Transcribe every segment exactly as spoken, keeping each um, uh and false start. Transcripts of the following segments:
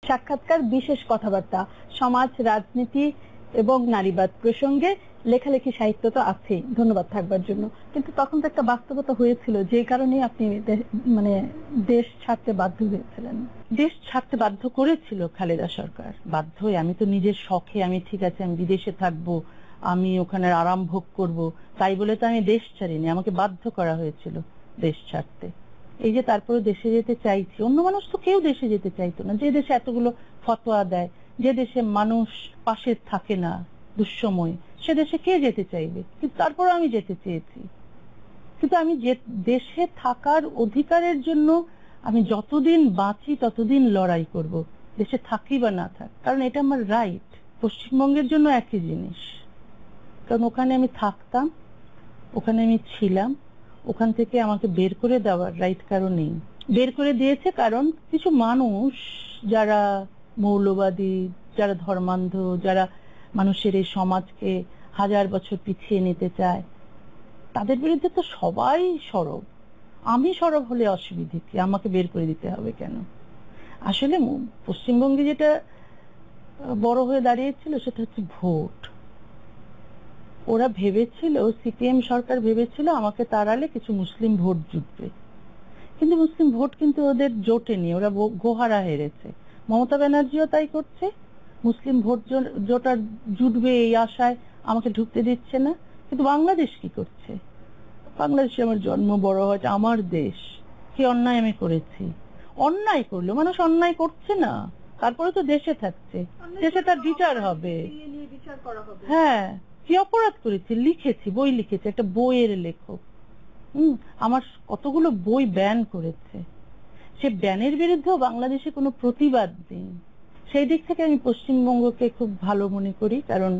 সাক্ষাৎকার, বিশেষ কথাবার্তা, সমাজ, রাজনীতি এবং নারীবাদ প্রসঙ্গে লেখালেখি, সাহিত্য তো আছেই, ধন্যবাদ থাকবার জন্য। কিন্তু তখন তো একটা বাস্তবতা হয়েছিল যে কারণে আপনি মানে দেশ ছাড়তে বাধ্য হয়েছিলেন। দেশ ছাড়তে বাধ্য করেছিল খালেদা সরকার, বাধ্য হয়ে। আমি তো নিজের শখে, আমি ঠিক আছে আমি বিদেশে থাকবো, আমি ওখানে আরাম ভোগ করব, তাই বলে তো আমি দেশ ছাড়িনি, আমাকে বাধ্য করা হয়েছিল দেশ ছাড়তে। এই যে তারপরে দেশে যেতে চাইছি, অন্য মানুষ তো কেউ দেশে যেতে চাইতো না, যে দেশে এতগুলো ফতোয়া দেয়, যে দেশে মানুষ পাশে থাকে না দুঃসময়, সে দেশে কে যেতে চাইবে? কিন্তু তারপরে আমি যেতে চেয়েছি। কিন্তু আমি যে দেশে থাকার অধিকারের জন্য আমি যতদিন বাঁচি ততদিন লড়াই করব, দেশে থাকি বা না থাক, কারণ এটা আমার রাইট। পশ্চিমবঙ্গের জন্য একই জিনিস, কারণ ওখানে আমি থাকতাম, ওখানে আমি ছিলাম, ওখান থেকে আমাকে বের করে দেওয়ার রাইট কারণ নেই। বের করে দিয়েছে কারণ কিছু মানুষ যারা মৌলবাদী, যারা ধর্মান্ধ, যারা মানুষের এই সমাজকে হাজার বছর পিছিয়ে নিতে চায়, তাদের বিরুদ্ধে তো সবাই সরব। আমি সরব হলে অসুবিধা কি? আমাকে বের করে দিতে হবে কেন? আসলে পশ্চিমবঙ্গে যেটা বড় হয়ে দাঁড়িয়েছিল সেটা হচ্ছে ভোট। ওরা ভেবেছিল, সিপিএম সরকার ভেবেছিল আমাকে তাড়ালে কিছু মুসলিম ভোট জুটবে, কিন্তু মুসলিম ভোট কিন্তু ওদের জোটেনি, ওরা গোহারা হেরেছে। মমতা ব্যানার্জিও তাই করছে, মুসলিম ভোট জোটা জুটবে এই আশায় আমাকে ঢুকতে দিচ্ছে না। কিন্তু বাংলাদেশ কি করছে? বাংলাদেশে আমার জন্ম, বড় হয়েছে, আমার দেশ। কি অন্যায় আমি করেছি? অন্যায় করলো মানুষ অন্যায় করছে না, তারপরে তো দেশে থাকছে, দেশে তার বিচার হবে। হ্যাঁ, কি অপরাধ করেছি? লিখেছি, বই লিখেছি, একটা বইয়ের লেখক। হম আমার কতগুলো বই ব্যান করেছে, সে ব্যানের বিরুদ্ধেও বাংলাদেশে কোনো প্রতিবাদ নেই। সেই দিক থেকে আমি পশ্চিমবঙ্গকে খুব ভালো মনে করি, কারণ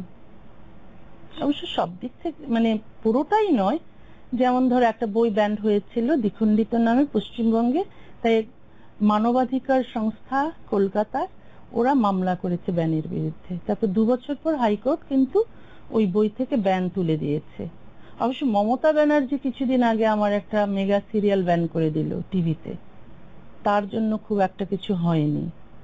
অবশ্য সব দিক থেকে মানে পুরোটাই নয়। যেমন ধর একটা বই ব্যান্ড হয়েছিল দ্বিখণ্ডিত নামে পশ্চিমবঙ্গে, তাই মানবাধিকার সংস্থা কলকাতার ওরা মামলা করেছে ব্যানের বিরুদ্ধে। তারপর দু বছর পর হাইকোর্ট কিন্তু ওই বই থেকে ব্যান তুলে দিয়েছে। অবশ্য মমতা ব্যানার্জি কিছুদিন আগে আমার একটা মেগা সিরিয়াল ব্যান করে দিল টিভিতে, তার জন্য খুব একটা কিছু হয়নি,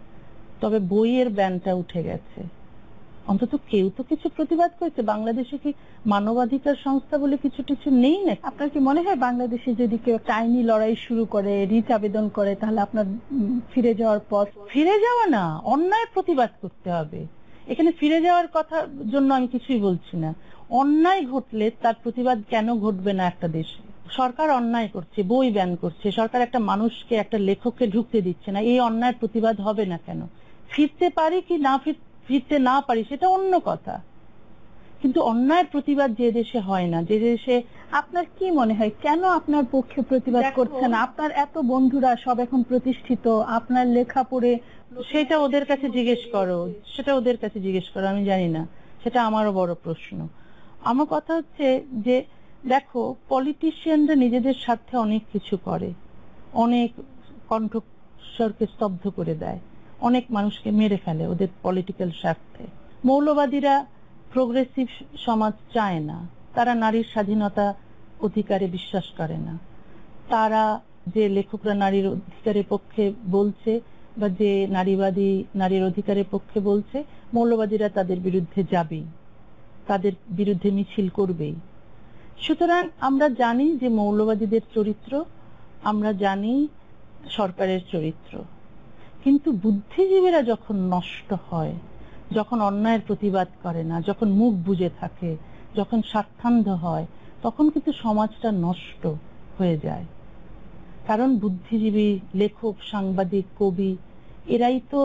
তবে বইয়ের ব্যানটা উঠে গেছে। অন্তত কেউ তো কিছু প্রতিবাদ করেছে। বাংলাদেশে কি মানবাধিকার সংস্থা বলে কিছু কিছু নেই না? আপনার কি মনে হয় বাংলাদেশে যদি কেউ একটা আইনি লড়াই শুরু করে, রিট আবেদন করে, তাহলে আপনার ফিরে যাওয়ার পথ? ফিরে যাওয়া না, অন্যায় প্রতিবাদ করতে হবে। এখানে ফিরে যাওয়ার কথা জন্য আমি কিছুই বলছি না। অন্যায় ঘটলে তার প্রতিবাদ কেন ঘটবে না একটা দেশে? সরকার অন্যায় করছে, বই ব্যান করছে, সরকার একটা মানুষকে, একটা লেখককে ঢুকতে দিচ্ছে না, এই অন্যায় প্রতিবাদ হবে না কেন? ফিরতে পারি কি না ফিরতে না পারি সেটা অন্য কথা, কিন্তু অন্যায়ের প্রতিবাদ যে দেশে হয় না, যে দেশে। আপনার কি মনে হয় কেন আপনার পক্ষে প্রতিবাদ করছে না? আপনার এত বন্ধুরা সব এখন প্রতিষ্ঠিত, আপনার লেখা পড়ে। সেটা ওদের কাছে জিজ্ঞেস করো, সেটা ওদের কাছে জিজ্ঞেস করো, আমি জানি না, সেটা আমারও বড় প্রশ্ন। আমার কথা হচ্ছে যে দেখো, পলিটিশিয়ানরা নিজেদের স্বার্থে অনেক কিছু করে, অনেক কণ্ঠস্বরকে স্তব্ধ করে দেয়, অনেক মানুষকে মেরে ফেলে ওদের পলিটিক্যাল স্বার্থে। মৌলবাদীরা প্রোগ্রেসিভ সমাজ চায় না, তারা নারীর স্বাধীনতা অধিকারে বিশ্বাস করে না। তারা যে লেখকরা নারীর অধিকারের পক্ষে বলছে বা যে নারীবাদী নারীর অধিকারের পক্ষে বলছে, মৌলবাদীরা তাদের বিরুদ্ধে যাবেই, তাদের বিরুদ্ধে মিছিল করবেই। সুতরাং আমরা জানি যে মৌলবাদীদের চরিত্র, আমরা জানি সরকারের চরিত্র, কিন্তু বুদ্ধিজীবীরা যখন নষ্ট হয়, যখন অন্যায়ের প্রতিবাদ করে না, যখন মুখ বুজে থাকে, যখন স্বার্থান্ধ হয়, তখন কিন্তু সমাজটা নষ্ট হয়ে যায়। কারণ বুদ্ধিজীবী, লেখক, সাংবাদিক, কবি, এরাই তো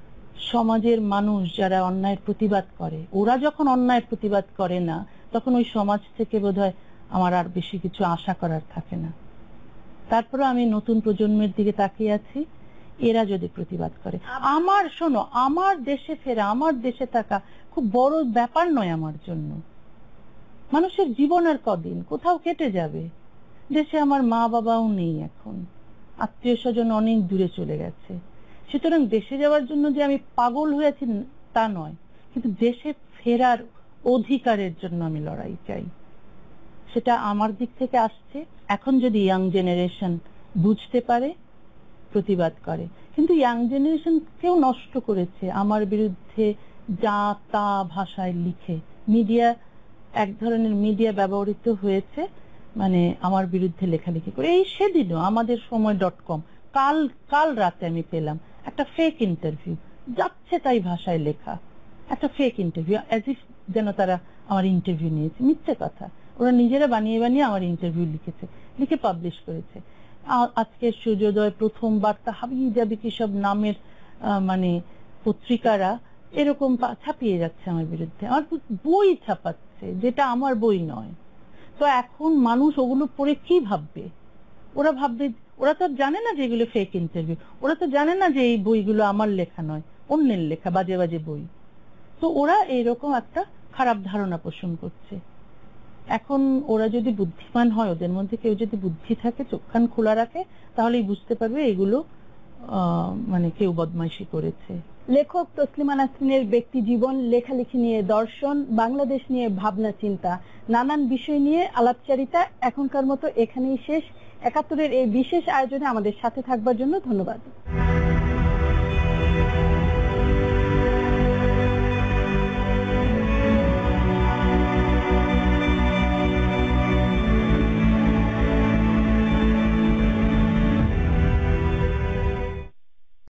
সমাজের মানুষ যারা অন্যায়ের প্রতিবাদ করে। ওরা যখন অন্যায়ের প্রতিবাদ করে না, তখন ওই সমাজ থেকে বোধহয় আমার আর বেশি কিছু আশা করার থাকে না। তারপরে আমি নতুন প্রজন্মের দিকে তাকিয়ে আছি, এরা যদি প্রতিবাদ করে, আমার শোনো, আমার দেশে ফেরা, আমার দেশে থাকা খুব বড় ব্যাপার নয় আমার জন্য। মানুষের জীবন আর কদিন, কোথাও কেটে যাবে। দেশে আমার মা বাবাও নেই এখন, আত্মীয় স্বজন অনেক দূরে চলে গেছে। সুতরাং দেশে যাওয়ার জন্য যে আমি পাগল হয়েছি তা নয়, কিন্তু দেশে ফেরার অধিকারের জন্য আমি লড়াই চাই। সেটা আমার দিক থেকে আসছে। এখন যদি ইয়াং জেনারেশন বুঝতে পারে, প্রতিবাদ করে, কিন্তু ইয়াং জেনারেশন কেউ নষ্ট করেছে আমার বিরুদ্ধে যা তা ভাষায় লিখে। মিডিয়া, এক ধরনের মিডিয়া ব্যবহৃত হয়েছে মানে আমার বিরুদ্ধে লেখালেখি করে। এই সেদিনও আমাদের সময় ডট কম, কাল কাল রাতে আমি পেলাম একটা ফেক ইন্টারভিউ, যাচ্ছে তাই ভাষায় লেখা একটা ফেক ইন্টারভিউ, অ্যাজ ইফ যেন তারা আমার ইন্টারভিউ নিয়েছে। মিথ্যে কথা, ওরা নিজেরা বানিয়ে বানিয়ে আমার ইন্টারভিউ লিখেছে, লিখে পাবলিশ করেছে। আজকে সূর্যোদয়, প্রথম বার্তা, হাবি জাবি কি সব নামের মানে পত্রিকারা এরকম ছাপিয়ে যাচ্ছে আমার বিরুদ্ধে, আমার বই ছাপাচ্ছে যেটা আমার বই নয়। তো এখন মানুষ ওগুলো পড়ে কি ভাববে? ওরা ভাববে, ওরা তো জানে না যে এগুলো ফেক ইন্টারভিউ, ওরা তো জানে না যে এই বইগুলো আমার লেখা নয়, অন্যের লেখা বাজে বাজে বই। তো ওরা এইরকম একটা খারাপ ধারণা পোষণ করছে। এখন ওরা যদি বুদ্ধিমান হয়, ওদের মধ্যে কেউ যদি বুদ্ধি থাকে, চোখ কান খোলা রাখে, তাহলেই বুঝতে পারবে এগুলো মানে কেউ বদমাইশি করেছে। লেখক তসলিমা নাসরিনের ব্যক্তি জীবন, লেখালেখি নিয়ে দর্শন, বাংলাদেশ নিয়ে ভাবনা চিন্তা, নানান বিষয় নিয়ে আলাপচারিতা এখনকার মতো এখানেই শেষ। একাত্তরের এই বিশেষ আয়োজনে আমাদের সাথে থাকবার জন্য ধন্যবাদ।